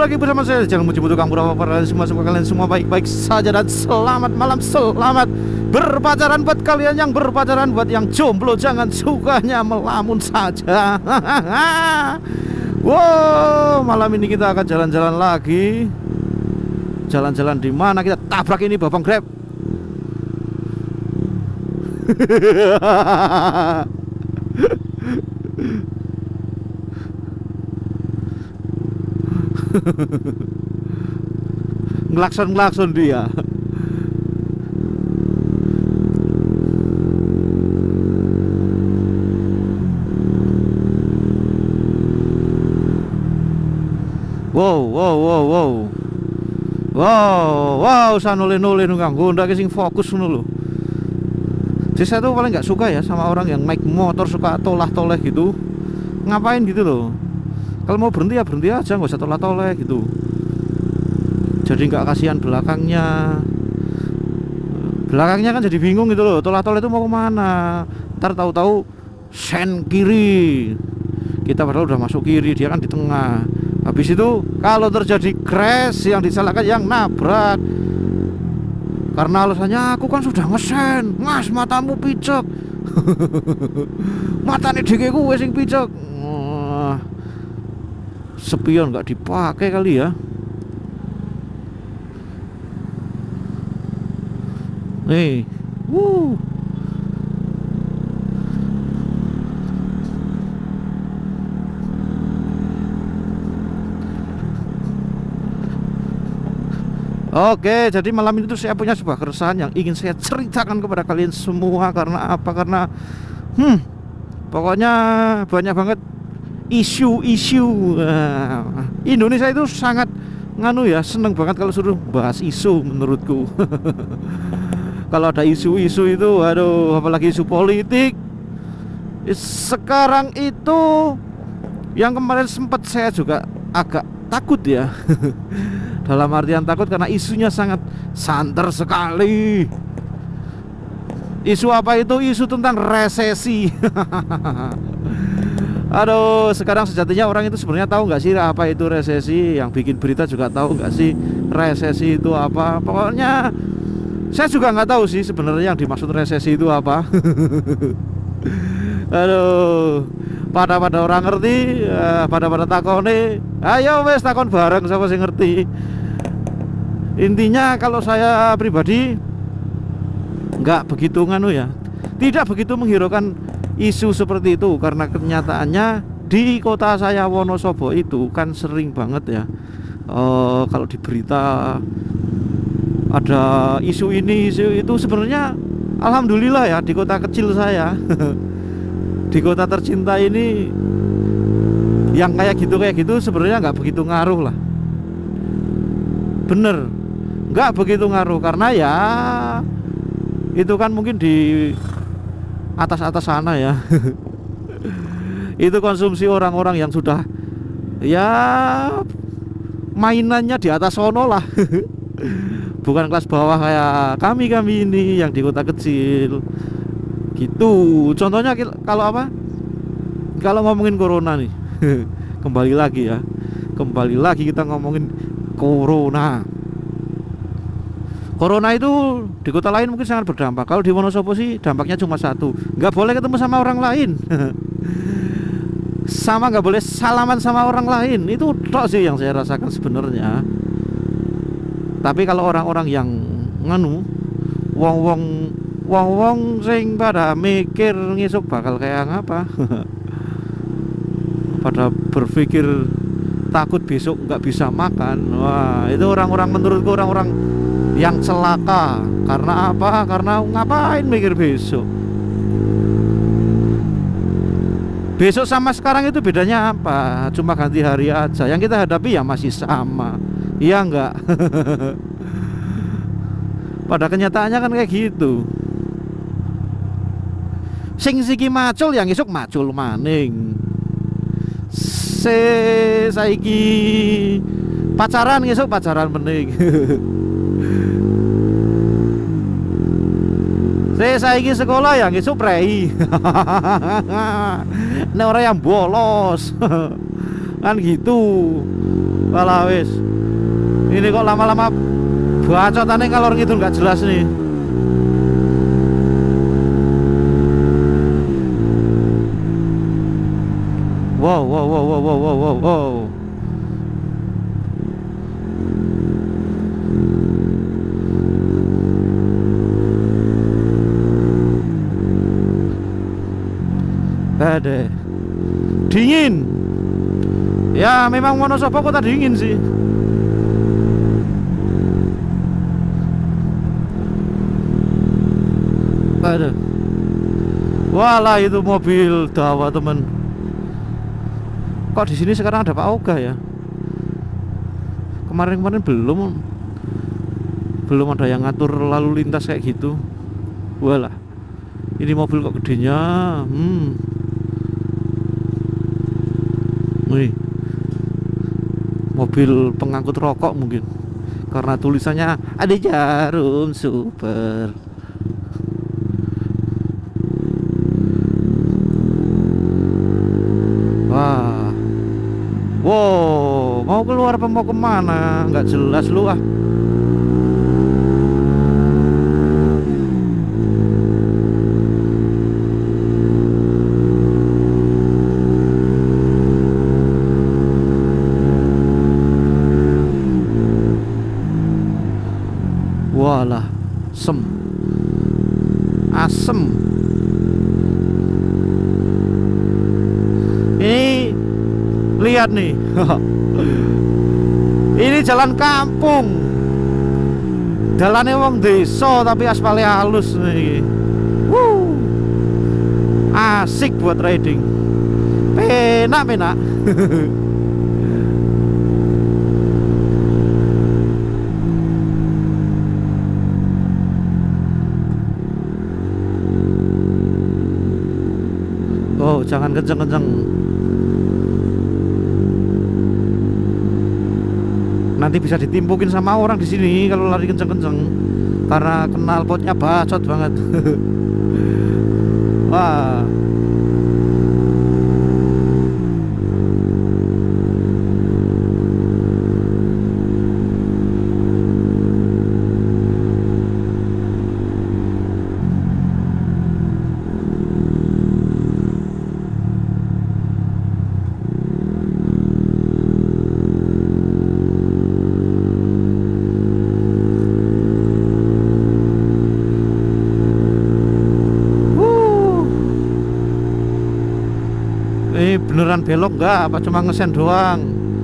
lagi bersama saya. Jangan muji tukang pura kalian semua. Semoga kalian semua baik-baik saja. Dan selamat malam, selamat berpacaran buat kalian yang berpacaran. Buat yang jomblo jangan sukanya melamun saja. Wow, malam ini kita akan jalan-jalan lagi. Jalan-jalan di mana? Kita tabrak ini Babang Grab. Ngelakson dia. Wow, sanule-nule nunggang Honda sing fokus ngono lho. Jadi saya tuh paling nggak suka ya sama orang yang naik motor suka tolah-toleh gitu. Ngapain gitu loh? Kalau mau berhenti ya berhenti aja, nggak usah tolah-toleh gitu. Jadi nggak kasihan belakangnya. Belakangnya kan jadi bingung gitu loh. Tolah-toleh itu mau kemana? Ntar tahu-tahu sen kiri. Kita padahal udah masuk kiri, dia kan di tengah. Habis itu kalau terjadi crash yang disalahkan yang nabrak. Karena alasannya aku kan sudah ngesen. Mas, matamu picek. Matanya dhewe kuwe sing picek. Spion nggak dipakai kali ya. Nih, Oke, jadi malam ini tuh saya punya sebuah keresahan yang ingin saya ceritakan kepada kalian semua. Karena apa? Karena pokoknya banyak banget isu-isu. Indonesia itu sangat nganu ya, seneng banget kalau suruh bahas isu menurutku. Kalau ada isu-isu itu, aduh, apalagi isu politik. Sekarang itu yang kemarin sempat saya juga agak takut ya. Dalam artian takut karena isunya sangat santer sekali. Isu apa itu? Isu tentang resesi. Aduh, sekarang sejatinya orang itu sebenarnya tahu nggak sih apa itu resesi? Yang bikin berita juga tahu nggak sih resesi itu apa? Pokoknya saya juga nggak tahu sih sebenarnya yang dimaksud resesi itu apa. Aduh, pada orang ngerti, pada takone. Ayo wes takon bareng sama sing ngerti. Intinya kalau saya pribadi nggak begitu nganu ya, tidak begitu menghiraukan isu seperti itu. Karena kenyataannya di kota saya Wonosobo itu kan sering banget ya, kalau di berita ada isu ini isu itu. Sebenarnya alhamdulillah ya di kota kecil saya di kota tercinta ini yang kayak gitu sebenarnya nggak begitu ngaruh lah. Bener, nggak begitu ngaruh karena ya itu kan mungkin di atas sana ya. Itu konsumsi orang-orang yang sudah ya mainannya di atas sono lah. Bukan kelas bawah kayak kami ini yang di kota kecil gitu. Contohnya kalau apa, kalau ngomongin corona nih. Kembali lagi kita ngomongin corona itu di kota lain mungkin sangat berdampak. Kalau di Wonosobo sih dampaknya cuma satu, nggak boleh ketemu sama orang lain. Sama nggak boleh salaman sama orang lain. Itu tok sih yang saya rasakan sebenarnya. Tapi kalau orang-orang yang nganu wong sing pada mikir ngisuk bakal kayak ngapa. Pada berpikir takut besok nggak bisa makan. Wah, itu orang-orang, menurutku orang-orang yang celaka. Karena apa? Karena ngapain mikir besok? Besok sama sekarang itu bedanya apa? Cuma ganti hari aja. Yang kita hadapi ya masih sama. Iya enggak? Pada kenyataannya kan kayak gitu. Sing siki macul yang isuk macul maning. Saiki pacaran ngesuk pacaran mening. Saiki sekolah yang ngesuk prei. Nek orang yang bolos. Kan gitu. Walah wis. Ini kok lama-lama bacotannya ngalor ngidul nggak jelas nih. Wow, wow, wow, wow, wow, wow, wow, wow. Ada dingin. Ya memang Wonosobo kota dingin sih. Aduh. Walah itu mobil dawa temen. Kok di sini sekarang ada Pak Oga ya? Kemarin-kemarin belum ada yang ngatur lalu lintas kayak gitu. Walah. Ini mobil kok gedenya. Wih, mobil pengangkut rokok mungkin karena tulisannya ada Jarum Super. Wah, wow, mau keluar apa mau kemana? Nggak jelas lu ah. Walah, asem. Ini lihat nih. Ini jalan kampung. Jalannya wong desa tapi aspalnya halus nih. Asik buat riding. Penak. Oh, jangan kenceng-kenceng. Nanti bisa ditimpukin sama orang di sini kalau lari kenceng-kenceng. Karena knalpotnya bacot banget. Wah. Beneran belok nggak? Apa cuma ngesen doang?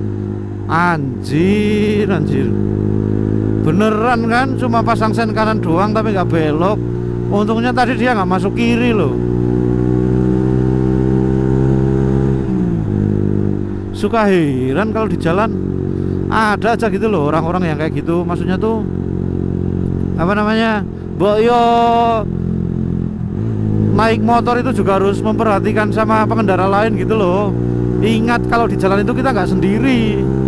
Anjir. Beneran kan? Cuma pasang sen kanan doang tapi nggak belok. Untungnya tadi dia nggak masuk kiri loh. Suka heran kalau di jalan ada aja gitu loh orang-orang yang kayak gitu. Maksudnya tuh apa namanya? Boyo naik motor itu juga harus memperhatikan sama pengendara lain gitu loh. Ingat kalau di jalan itu kita nggak sendiri.